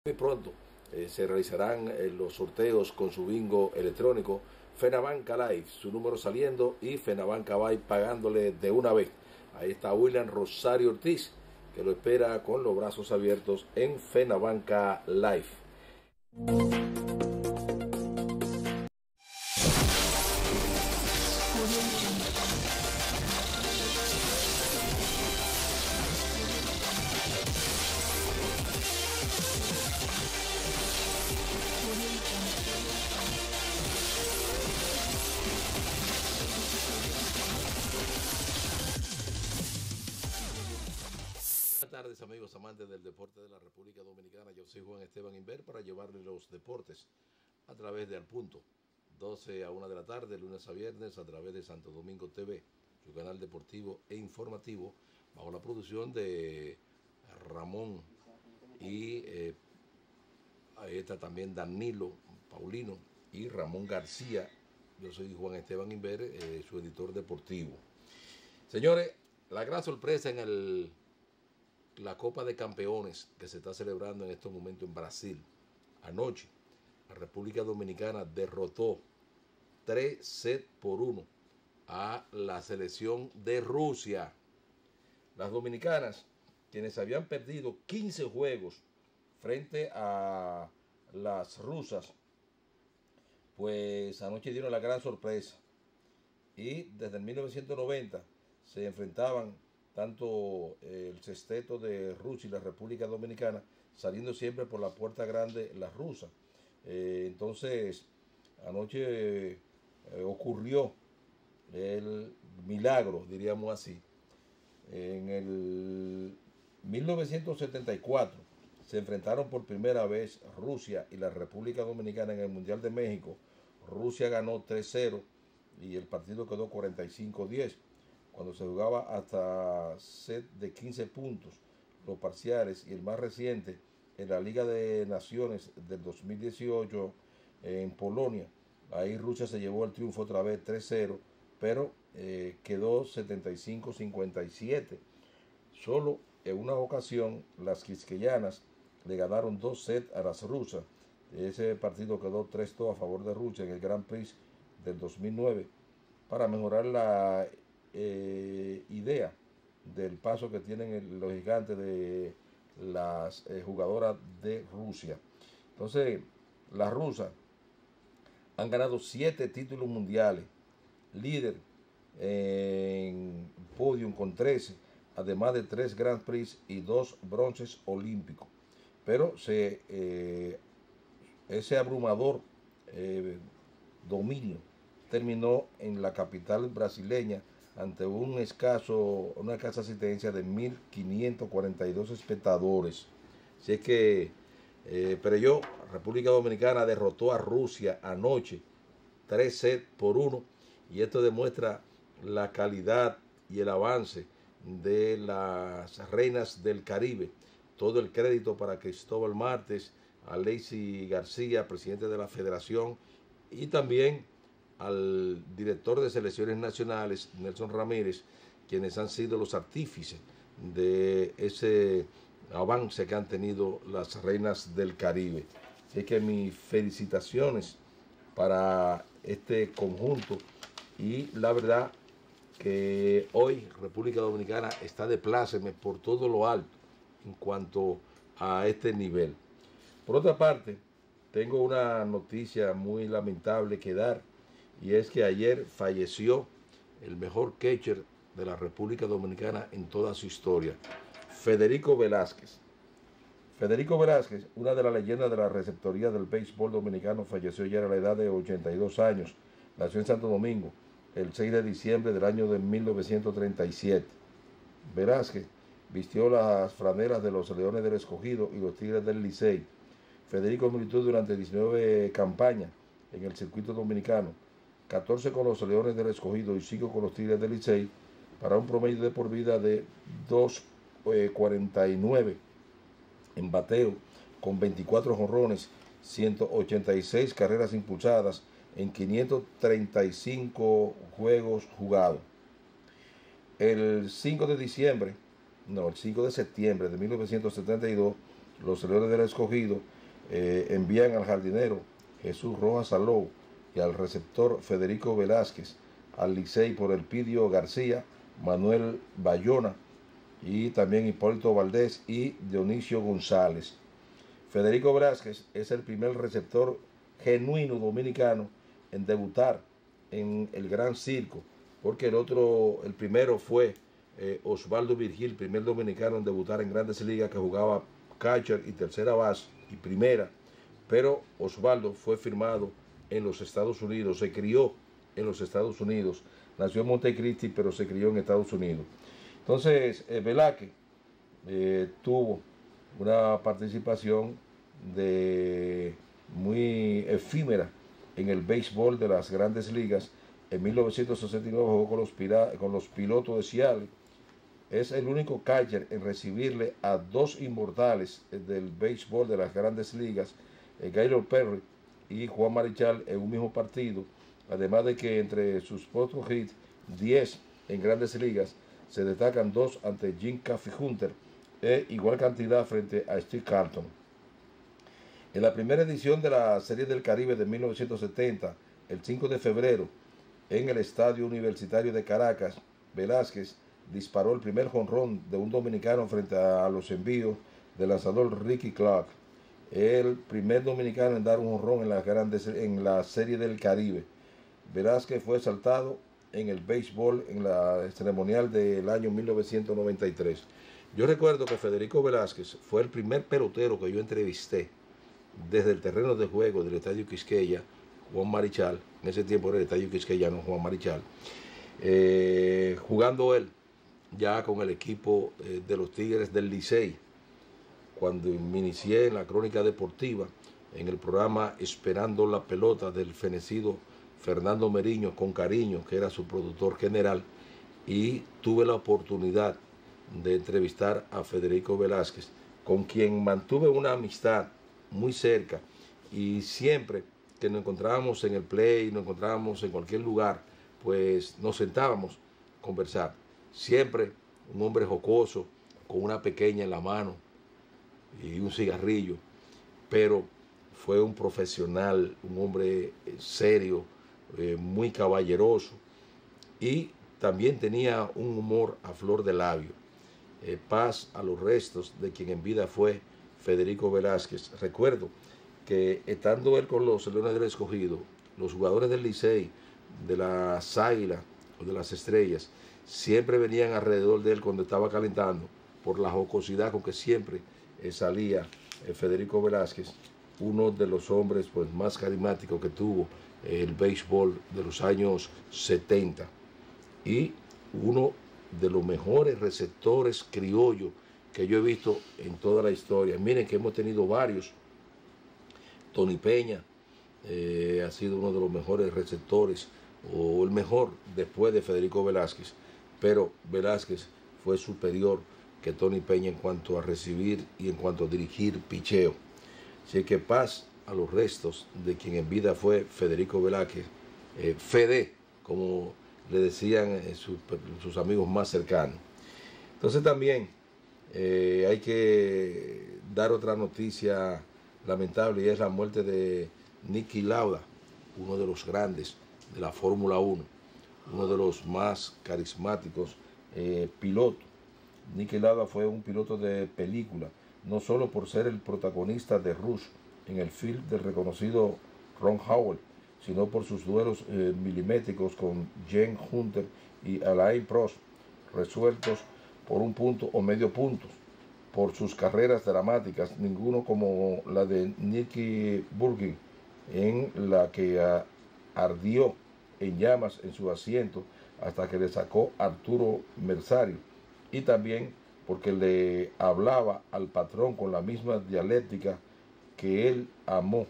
Muy pronto se realizarán los sorteos con su bingo electrónico Fenabanca Live, su número saliendo y Fenabanca Bay pagándole de una vez. Ahí está William Rosario Ortiz, que lo espera con los brazos abiertos en Fenabanca Live. Buenas tardes, amigos amantes del deporte de la República Dominicana. Yo soy Juan Esteban Inver para llevarles los deportes a través de Al Punto, 12 a 1 de la tarde, lunes a viernes, a través de Santo Domingo TV, su canal deportivo e informativo, bajo la producción de Ramón y ahí está también Danilo Paulino y Ramón García. Yo soy Juan Esteban Inver, su editor deportivo. Señores, la gran sorpresa en la Copa de Campeones que se está celebrando en estos momentos en Brasil. Anoche, la República Dominicana derrotó 3-1 a la selección de Rusia. Las dominicanas, quienes habían perdido 15 juegos frente a las rusas, pues anoche dieron la gran sorpresa. Y desde el 1990 se enfrentaban tanto el sexteto de Rusia y la República Dominicana, saliendo siempre por la puerta grande la rusa. Entonces, anoche ocurrió el milagro, diríamos así. En el 1974 se enfrentaron por primera vez Rusia y la República Dominicana en el Mundial de México. Rusia ganó 3-0 y el partido quedó 45-10. Cuando se jugaba hasta set de 15 puntos, los parciales, y el más reciente en la Liga de Naciones del 2018 en Polonia. Ahí Rusia se llevó el triunfo otra vez 3-0, pero quedó 75-57. Solo en una ocasión las quisqueyanas le ganaron 2 sets a las rusas. Ese partido quedó 3-2 a favor de Rusia en el Grand Prix del 2009 para mejorar la idea del paso que tienen los gigantes de las jugadoras de Rusia. Entonces, las rusas han ganado 7 títulos mundiales, líder en podium con 13, además de 3 Grand Prix y 2 bronces olímpicos. Pero ese abrumador dominio terminó en la capital brasileña ante una escasa asistencia de 1.542 espectadores. Así es que República Dominicana derrotó a Rusia anoche 3-1, y esto demuestra la calidad y el avance de las reinas del Caribe. Todo el crédito para Cristóbal Martes, a Lacey García, presidente de la federación, y también al director de selecciones nacionales, Nelson Ramírez, quienes han sido los artífices de ese avance que han tenido las reinas del Caribe. Así que mis felicitaciones para este conjunto, y la verdad que hoy República Dominicana está de pláceme por todo lo alto en cuanto a este nivel. Por otra parte, tengo una noticia muy lamentable que dar, y es que ayer falleció el mejor catcher de la República Dominicana en toda su historia, Federico Velázquez. Federico Velázquez, una de las leyendas de la receptoría del béisbol dominicano, falleció ayer a la edad de 82 años. Nació en Santo Domingo el 6 de diciembre del año de 1937. Velázquez vistió las franelas de los Leones del Escogido y los Tigres del Licey. Federico militó durante 19 campañas en el circuito dominicano, 14 con los Leones del Escogido y 5 con los Tigres del Licey, para un promedio de por vida de 2.49 en bateo, con 24 jonrones, 186 carreras impulsadas en 535 juegos jugados. El 5 de septiembre de 1972, los Leones del Escogido envían al jardinero Jesús Rojas Alou y al receptor Federico Velázquez, al Licey por Elpidio García, Manuel Bayona y también Hipólito Valdés y Dionisio González. Federico Velázquez es el primer receptor genuino dominicano en debutar en el Gran Circo, porque el primero fue Osvaldo Virgil, primer dominicano en debutar en Grandes Ligas, que jugaba catcher y tercera base y primera, pero Osvaldo fue firmado en los Estados Unidos, se crió en los Estados Unidos, nació en Montecristi, pero se crió en Estados Unidos. Entonces, Velázquez tuvo una participación muy efímera en el béisbol de las Grandes Ligas. En 1969 jugó con los Pilotos de Seattle. Es el único catcher en recibirle a dos inmortales del béisbol de las Grandes Ligas, Gaylord Perry y Juan Marichal, en un mismo partido. Además de que entre sus otros hits, 10 en Grandes Ligas, se destacan 2 ante Jim Caffey Hunter e igual cantidad frente a Steve Carlton. En la primera edición de la Serie del Caribe de 1970, el 5 de febrero, en el Estadio Universitario de Caracas, Velázquez disparó el primer jonrón de un dominicano frente a los envíos del lanzador Ricky Clark, el primer dominicano en dar un jonrón en la Serie del Caribe. Velázquez fue exaltado en el béisbol en la ceremonial del año 1993. Yo recuerdo que Federico Velázquez fue el primer pelotero que yo entrevisté desde el terreno de juego del Estadio Quisqueya, Juan Marichal, en ese tiempo era el Estadio Quisqueya, no Juan Marichal, jugando él ya con el equipo de los Tigres del Licey, cuando me inicié en la crónica deportiva, en el programa Esperando la Pelota del fenecido Fernando Meriño, con cariño, que era su productor general, y tuve la oportunidad de entrevistar a Federico Velázquez, con quien mantuve una amistad muy cerca, y siempre que nos encontrábamos en el play, nos encontrábamos en cualquier lugar, pues nos sentábamos a conversar. Siempre un hombre jocoso, con una pequeña en la mano y un cigarrillo, pero fue un profesional, un hombre serio, muy caballeroso, y también tenía un humor a flor de labio. Paz a los restos de quien en vida fue Federico Velázquez. Recuerdo que estando él con los Leones del Escogido, los jugadores del Licey, de las Águilas o de las Estrellas, siempre venían alrededor de él cuando estaba calentando, por la jocosidad con que siempre salía Federico Velázquez, uno de los hombres pues más carismáticos que tuvo el béisbol de los años 70, y uno de los mejores receptores criollos que yo he visto en toda la historia. Miren que hemos tenido varios. Tony Peña ha sido uno de los mejores receptores, o el mejor después de Federico Velázquez, pero Velázquez fue superior que Tony Peña en cuanto a recibir y en cuanto a dirigir picheo. Así que paz a los restos de quien en vida fue Federico Velázquez, Fede, como le decían sus amigos más cercanos. Entonces también hay que dar otra noticia lamentable, y es la muerte de Niki Lauda, uno de los grandes de la Fórmula 1, uno de los más carismáticos pilotos. Niki Lauda fue un piloto de película, no solo por ser el protagonista de Rush en el film del reconocido Ron Howard, sino por sus duelos milimétricos con Gene Hunter y Alain Prost, resueltos por un punto o medio punto, por sus carreras dramáticas, ninguno como la de Nicky Burgin, en la que ardió en llamas en su asiento hasta que le sacó Arturo Merzario, y también porque le hablaba al patrón con la misma dialéctica que él amó,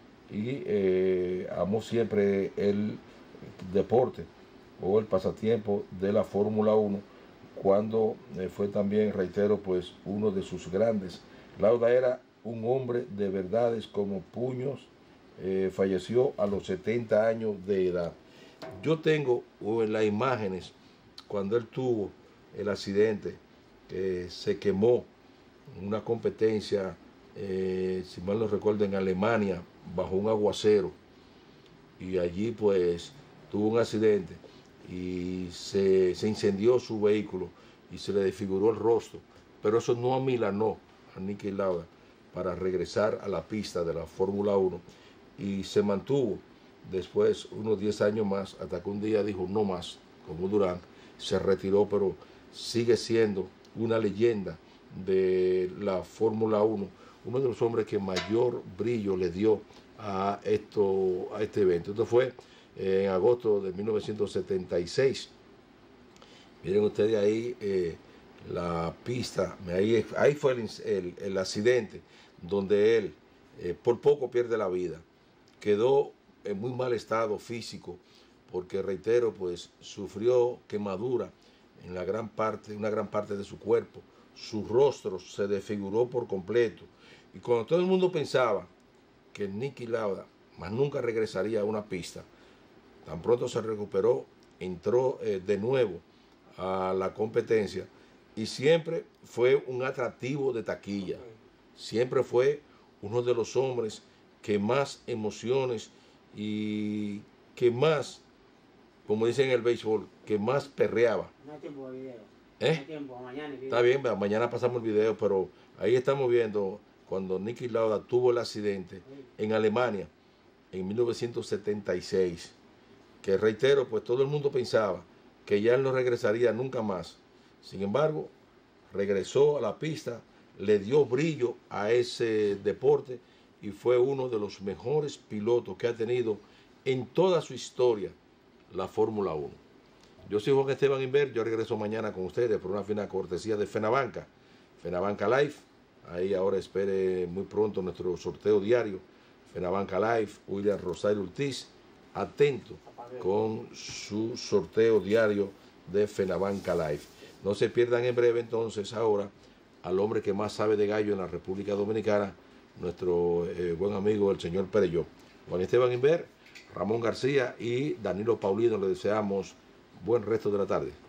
y amó siempre el deporte o el pasatiempo de la Fórmula 1, cuando fue también, reitero, pues uno de sus grandes. Lauda era un hombre de verdades como puños, falleció a los 70 años de edad. Yo tengo en las imágenes cuando él tuvo el accidente, que se quemó en una competencia si mal no recuerdo, en Alemania, bajo un aguacero, y allí pues tuvo un accidente y se incendió su vehículo y se le desfiguró el rostro, pero eso no amilanó a Niki Lauda para regresar a la pista de la Fórmula 1 y se mantuvo después unos 10 años más, hasta que un día dijo no más, como Durán, se retiró, pero sigue siendo una leyenda de la Fórmula 1, uno de los hombres que mayor brillo le dio a este evento. Esto fue en agosto de 1976. Miren ustedes ahí la pista, ahí fue el accidente donde él por poco pierde la vida. Quedó en muy mal estado físico porque, reitero, pues sufrió quemadura en una gran parte de su cuerpo. Su rostro se desfiguró por completo. Y cuando todo el mundo pensaba que Niki Lauda más nunca regresaría a una pista, tan pronto se recuperó, entró de nuevo a la competencia y siempre fue un atractivo de taquilla. Siempre fue uno de los hombres que más emociones y que más, como dicen en el béisbol, que más perreaba. No hay tiempo de video. No hay tiempo, mañana video. Está bien, mañana pasamos el video, pero ahí estamos viendo cuando Niki Lauda tuvo el accidente en Alemania en 1976, que, reitero, pues todo el mundo pensaba que ya él no regresaría nunca más. Sin embargo, regresó a la pista, le dio brillo a ese deporte y fue uno de los mejores pilotos que ha tenido en toda su historia la Fórmula 1. Yo soy Juan Esteban Inver, yo regreso mañana con ustedes por una fina cortesía de Fenabanca, Fenabanca Live. Ahí ahora espere muy pronto nuestro sorteo diario, Fenabanca Live, William Rosario Ortiz, atento con su sorteo diario de Fenabanca Live. No se pierdan en breve entonces ahora al hombre que más sabe de gallo en la República Dominicana, nuestro buen amigo el señor Perelló. Juan Esteban Inver, Ramón García y Danilo Paulino, le deseamos buen resto de la tarde.